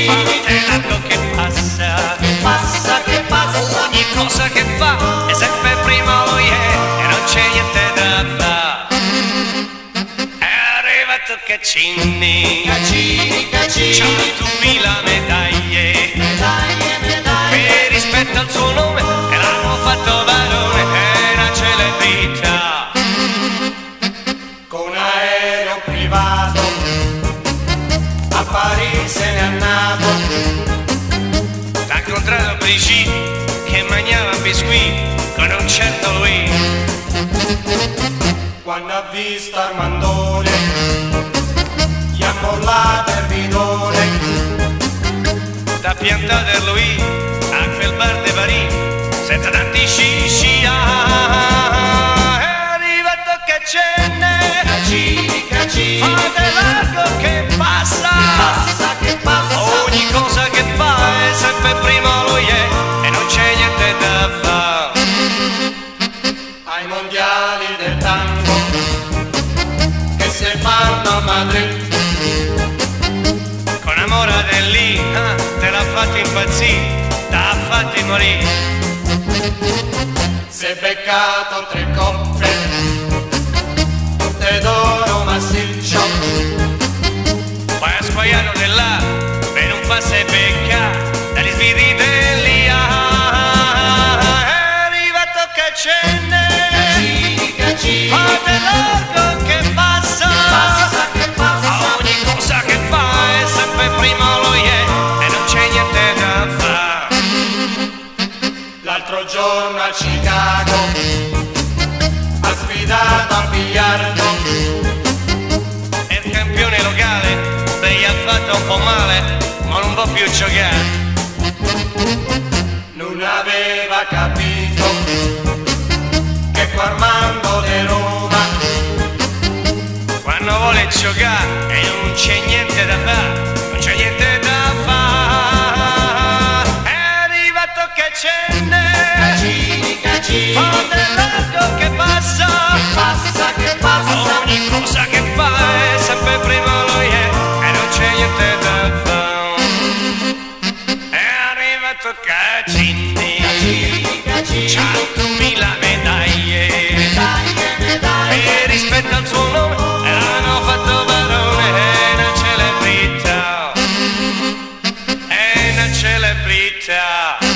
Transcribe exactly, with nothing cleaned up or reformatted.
Fate largo che passa, che passa, che passa. ogni cosa che fa è sempre prima lui è e non c'è niente da fare. È arrivato Caccini, Caccini, Caccini, centomila medaglie, medaglie, medaglie. che rispetto al suo nome e l'hanno fatto barone, è una celebrità. Con aereo privato a Parigi e a Napoli. T'ha incontrato Brigitte che mangiava biscuit con un certo lui. Quando ha visto Armandone gli ha mollato il bidone. T'ha piantato lui a quel bar di Parigi senza tanti sci. È arrivato Caccini, Caccini, Caccini, fate largo che passa, passa, che passa. ogni cosa che fa è sempre prima lui è e non c'è niente da fare. Ai mondiali del tango che si fanno a Madrid, Con amore del lì, ah, te l'ha fatto impazzire, t'ha fatti morire. si è beccato tre coppe, tutte d'oro massiccio. Poi ha squagliato di là, per non farsi beccare dagli sbirri dell'I A. È arrivato Caccini, Caccini, Caccini, fate largo che passa, passa, che passa. ogni cosa che fa è sempre prima lui è e non c'è niente da fare. L'altro giorno a Chicago ha sfidato a biliardo. E il campione locale, beh, gli ha fatto un po' male, ma non può più giocare. Non aveva capito che qua Armando de Roma Quando vuole giocare e non c'è niente da fare, non c'è niente da fare. È arrivato Caccini, Caccini, Caccini, fate largo che passa, passa, che passa. ogni cosa che fa è sempre prima lui è e non c'è niente da fare. È arrivato Caccini, Caccini, Caccini, centomila medaglie, medaglie, medaglie. e rispetto al suo nome e l'hanno fatto barone, è una celebrità, è una celebrità.